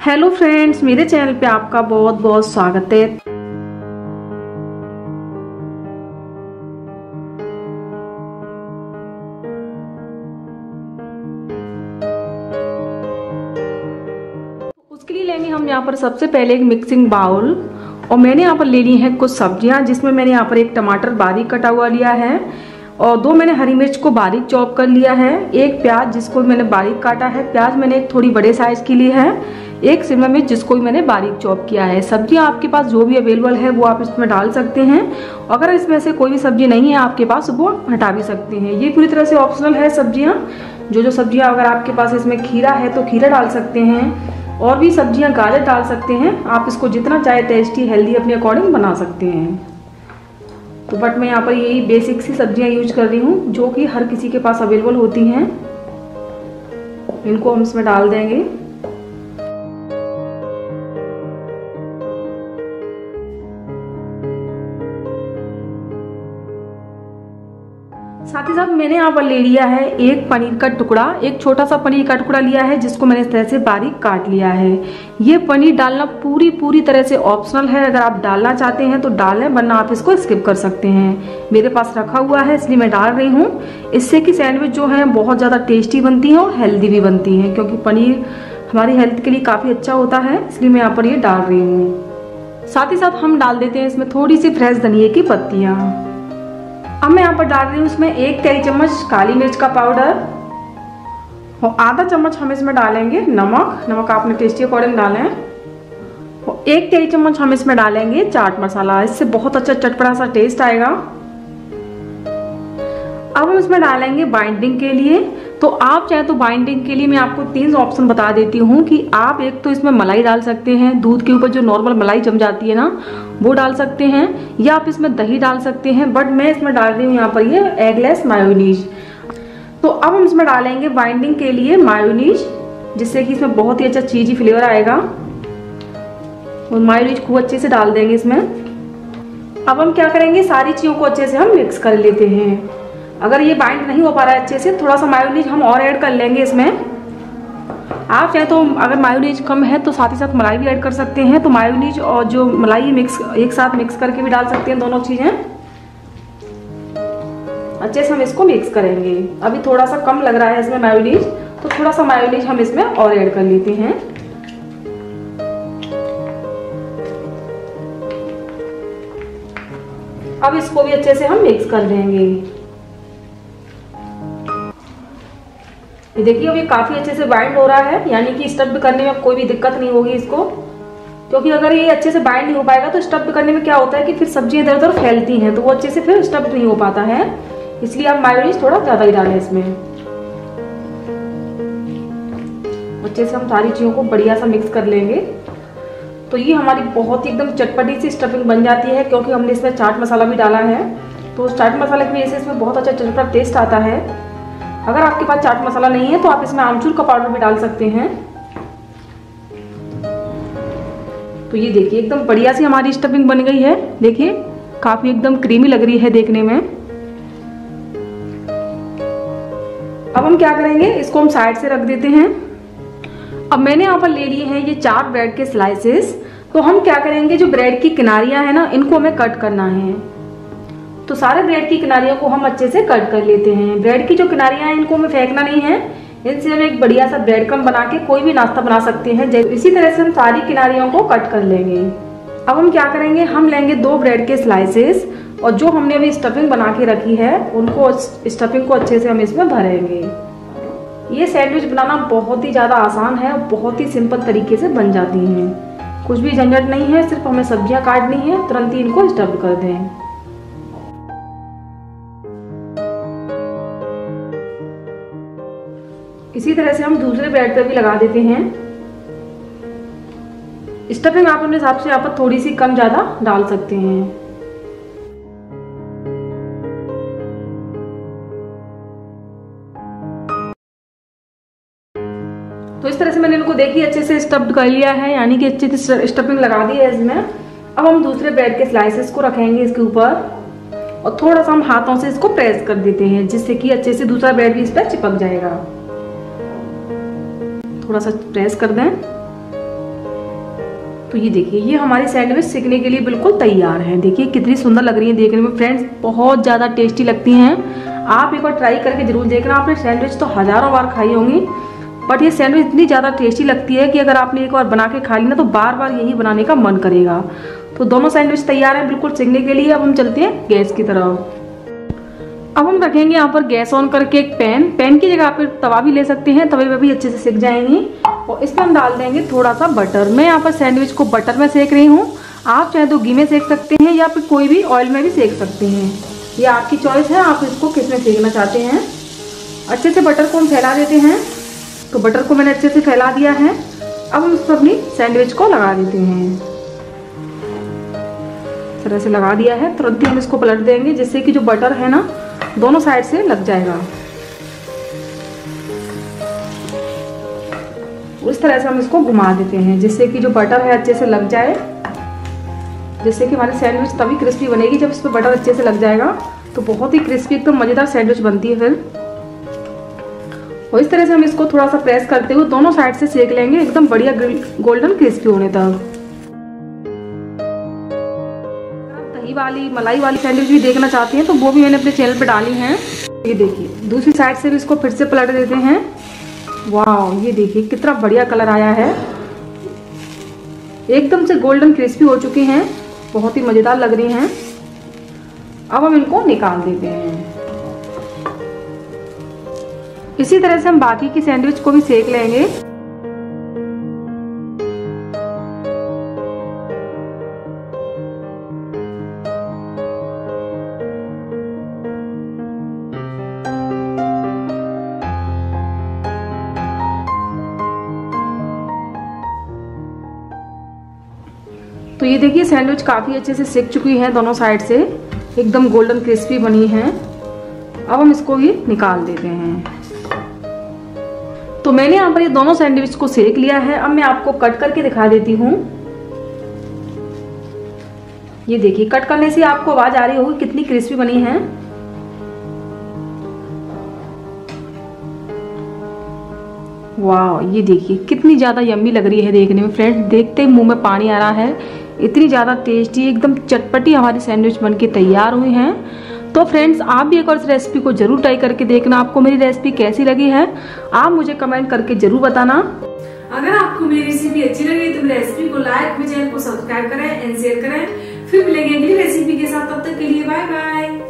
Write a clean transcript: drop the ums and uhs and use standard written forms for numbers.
Hello friends, मेरे channel पे आपका बहुत बहुत स्वागत है। उसके लिए लेंगे हम यहाँ पर सबसे पहले एक मिक्सिंग बाउल और मैंने यहाँ पर ले ली है कुछ सब्जियां, जिसमें मैंने यहाँ पर एक टमाटर बारीक कटा हुआ लिया है और 2 मैंने हरी मिर्च को बारीक चॉप कर लिया है, एक प्याज जिसको मैंने बारीक काटा है, प्याज मैंने एक थोड़ी बड़े साइज की ली है, एक शिमला मिर्च जिसको भी मैंने बारीक चॉप किया है। सब्जियां आपके पास जो भी अवेलेबल है वो आप इसमें डाल सकते हैं। अगर इसमें से कोई भी सब्जी नहीं है आपके पास वो हटा भी सकते हैं। ये पूरी तरह से ऑप्शनल है सब्जियां। जो सब्जियां अगर आपके पास इसमें खीरा है तो खीरा डाल सकते हैं और भी सब्जियां गाजर डाल सकते हैं। आप इसको जितना चाहे टेस्टी हेल्दी अपने अकॉर्डिंग बना सकते हैं। तो बट मैं यहाँ पर यही बेसिक सी सब्जियां यूज कर रही हूँ जो कि हर किसी के पास अवेलेबल होती हैं। इनको हम इसमें डाल देंगे। साथ ही साथ मैंने यहाँ पर ले लिया है एक पनीर का टुकड़ा, एक छोटा सा पनीर का टुकड़ा लिया है जिसको मैंने इस तरह से बारीक काट लिया है। ये पनीर डालना पूरी तरह से ऑप्शनल है। अगर आप डालना चाहते हैं तो डालें, वरना आप इसको स्किप कर सकते हैं। मेरे पास रखा हुआ है इसलिए मैं डाल रही हूँ। इससे कि सैंडविच जो है बहुत ज़्यादा टेस्टी बनती है और हेल्दी भी बनती है, क्योंकि पनीर हमारी हेल्थ के लिए काफ़ी अच्छा होता है, इसलिए मैं यहाँ पर ये डाल रही हूँ। साथ ही साथ हम डाल देते हैं इसमें थोड़ी सी फ्रेश धनिया की पत्तियाँ। अब मैं यहाँ पर डाल रही हूँ इसमें 1 टेरी चम्मच काली मिर्च का पाउडर और आधा चम्मच हम इसमें डालेंगे नमक आपने टेस्टी अकॉर्डिंग डालें और 1 टेरी चम्मच हम इसमें डालेंगे चाट मसाला। इससे बहुत अच्छा चटपटा सा टेस्ट आएगा। अब हम इसमें डालेंगे बाइंडिंग के लिए। तो आप चाहे तो बाइंडिंग के लिए मैं आपको 3 ऑप्शन बता देती हूँ कि आप एक तो इसमें मलाई डाल सकते हैं, दूध के ऊपर जो नॉर्मल मलाई जम जाती है ना वो डाल सकते हैं, या आप इसमें दही डाल सकते हैं। बट मैं इसमें डाल रही हूँ यहाँ पर ये एगलेस मायोनीज। तो अब हम इसमें डालेंगे बाइंडिंग के लिए मायोनीज, जिससे कि इसमें बहुत ही अच्छा चीजी फ्लेवर आएगा और मायोनीज खूब अच्छे से डाल देंगे इसमें। अब हम क्या करेंगे, सारी चीज़ों को अच्छे से हम मिक्स कर लेते हैं। अगर ये बाइंड नहीं हो पा रहा है अच्छे से, थोड़ा सा मायोनीज हम और ऐड कर लेंगे इसमें। आप चाहे तो अगर मायोनीज कम है तो साथ ही साथ मलाई भी ऐड कर सकते हैं। तो मायोनीज और जो मलाई मिक्स एक साथ मिक्स करके भी डाल सकते हैं, दोनों चीजें। अच्छे से हम इसको मिक्स करेंगे। अभी थोड़ा सा कम लग रहा है इसमें मायोनीज, तो थोड़ा सा मायोनीज हम इसमें और ऐड कर लेते हैं। अब इसको भी अच्छे से हम मिक्स कर देंगे। ये देखिए अब ये काफी अच्छे से बाइंड हो रहा है, यानी कि स्टफ करने में कोई भी दिक्कत नहीं होगी इसको। क्योंकि अगर ये अच्छे से बाइंड नहीं हो पाएगा तो स्टफ करने में क्या होता है कि फिर सब्जियां इधर उधर फैलती हैं, तो वो अच्छे से फिर स्टफ नहीं हो पाता है। इसलिए आप मायोनीज थोड़ा ज्यादा ही डालें इसमें। अच्छे से हम सारी चीजों को बढ़िया सा मिक्स कर लेंगे। तो ये हमारी बहुत ही एकदम चटपटी सी स्टफिंग बन जाती है, क्योंकि हमने इसमें चाट मसाला भी डाला है। तो चाट मसाले की वजह से इसमें बहुत अच्छा चटपटा टेस्ट आता है। अगर आपके पास चाट मसाला नहीं है तो आप इसमें आमचूर का पाउडर भी डाल सकते हैं। तो ये देखिए एकदम बढ़िया सी हमारी स्टफिंग बन गई है। देखिए काफी एकदम क्रीमी लग रही है देखने में। अब हम क्या करेंगे, इसको हम साइड से रख देते हैं। अब मैंने यहाँ पर ले लिए हैं ये 4 ब्रेड के स्लाइसेस। तो हम क्या करेंगे, जो ब्रेड की किनारियां है ना इनको हमें कट करना है। तो सारे ब्रेड की किनारियों को हम अच्छे से कट कर लेते हैं। ब्रेड की जो किनारियां हैं इनको हमें फेंकना नहीं है, इनसे हम एक बढ़िया सा ब्रेड क्रम्ब बना के कोई भी नाश्ता बना सकते हैं। इसी तरह से हम सारी किनारियों को कट कर लेंगे। अब हम क्या करेंगे, हम लेंगे 2 ब्रेड के स्लाइसेस और जो हमने अभी स्टफिंग बना के रखी है उनको स्टफिंग को अच्छे से हम इसमें भरेंगे। ये सैंडविच बनाना बहुत ही ज्यादा आसान है और बहुत ही सिंपल तरीके से बन जाती है। कुछ भी झंझट नहीं है, सिर्फ हमें सब्जियां काटनी है, तुरंत ही इनको स्टफ कर दें। इसी तरह से हम दूसरे ब्रेड पे भी लगा देते हैं। स्टफिंग आप अपने हिसाब से यहाँ पर थोड़ी सी कम ज्यादा डाल सकते हैं। तो इस तरह से मैंने इनको देखिए अच्छे से स्टफ्ड कर लिया है, यानी कि अच्छे से स्टफिंग लगा दी है इसमें। अब हम दूसरे ब्रेड के स्लाइसेस को रखेंगे इसके ऊपर और थोड़ा सा हम हाथों से इसको प्रेस कर देते हैं, जिससे कि अच्छे से दूसरा ब्रेड भी इस पर चिपक जाएगा। थोड़ा सा प्रेस कर दें। तो ये देखिए, ये हमारी सैंडविच सेकने के लिए बिल्कुल तैयार है। देखिए कितनी सुंदर लग रही है देखने में फ्रेंड्स, बहुत ज़्यादा टेस्टी लगती हैं। आप एक बार ट्राई करके जरूर देखना। आपने सैंडविच तो हज़ारों बार खाई होंगी, बट ये सैंडविच इतनी ज़्यादा टेस्टी लगती है कि अगर आपने एक बार बना के खा ली ना तो बार बार यही बनाने का मन करेगा। तो दोनों सैंडविच तैयार हैं बिल्कुल सेकने के लिए। अब हम चलते हैं गैस की तरफ। अब हम रखेंगे यहाँ पर गैस ऑन करके एक पैन की जगह आप तवा भी ले सकते हैं, तवे पे भी अच्छे से सिक जाएंगी। और इसमें हम डाल देंगे थोड़ा सा बटर। मैं यहाँ पर सैंडविच को बटर में सेक रही हूँ, आप चाहे तो घी में सेक सकते हैं या फिर कोई भी ऑयल में भी सेक सकते हैं, ये आपकी चॉइस है, आप इसको किस में सेकना चाहते हैं। अच्छे से बटर को हम फैला देते हैं। तो बटर को मैंने अच्छे से फैला दिया है। अब हम इसमें अपनी सैंडविच को लगा देते हैं। इस तरह से लगा दिया है, तुरंत ही हम इसको पलट देंगे जिससे कि जो बटर है ना दोनों साइड से लग जाएगा। इस तरह से हम इसको घुमा देते हैं जिससे कि जो बटर है अच्छे से लग जाए, जिससे कि हमारी सैंडविच तभी क्रिस्पी बनेगी जब इस पर बटर अच्छे से लग जाएगा। तो बहुत ही क्रिस्पी एकदम मजेदार सैंडविच बनती है फिर। और इस तरह से हम इसको थोड़ा सा प्रेस करते हुए दोनों साइड से सेक लेंगे एकदम बढ़िया गोल्डन क्रिस्पी होने तक। दही वाली मलाई वाली सैंडविच भी देखना चाहते हैं तो वो भी मैंने अपने चैनल पे डाली हैं। ये देखिए दूसरी साइड से भी इसको फिर से पलट देते हैं। वाह, ये देखिए कितना बढ़िया कलर आया है, एकदम से गोल्डन क्रिस्पी हो चुकी हैं, बहुत ही मजेदार लग रही हैं। अब हम इनको निकाल देते हैं। इसी तरह से हम बाकी की सैंडविच को भी सेक लेंगे। तो ये देखिए सैंडविच काफ़ी अच्छे से सिक चुकी है, दोनों साइड से एकदम गोल्डन क्रिस्पी बनी है। अब हम इसको भी निकाल देते हैं। तो मैंने यहाँ पर ये दोनों सैंडविच को सेक लिया है। अब मैं आपको कट करके दिखा देती हूँ। ये देखिए कट करने से आपको आवाज आ रही होगी कितनी क्रिस्पी बनी है। वाह, ये देखिए कितनी ज़्यादा यम्मी लग रही है देखने में फ्रेंड्स, देखते ही मुंह में पानी आ रहा है। इतनी ज़्यादा टेस्टी एकदम चटपटी हमारी सैंडविच बनके तैयार हुई हैं। तो फ्रेंड्स आप भी एक और इस रेसिपी को जरूर ट्राई करके देखना। आपको मेरी रेसिपी कैसी लगी है आप मुझे कमेंट करके जरूर बताना। अगर आपको मेरी रेसिपी अच्छी लगी तो मेरी रेसिपी को लाइक, मेरे चैनल को सब्सक्राइब करें एंड शेयर करें। फिर मिलेंगे अगली रेसिपी के साथ, तब तक के लिए बाय बाय।